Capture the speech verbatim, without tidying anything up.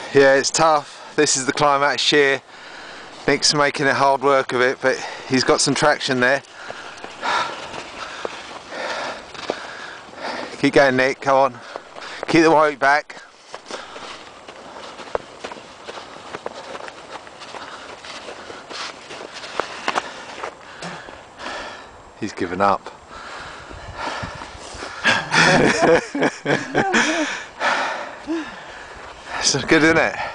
Yeah, it's tough. This is the climb out of Shere. Nick's making a hard work of it, but he's got some traction there. Keep going, Nick, come on. Keep the weight back. He's given up. It's good, isn't it?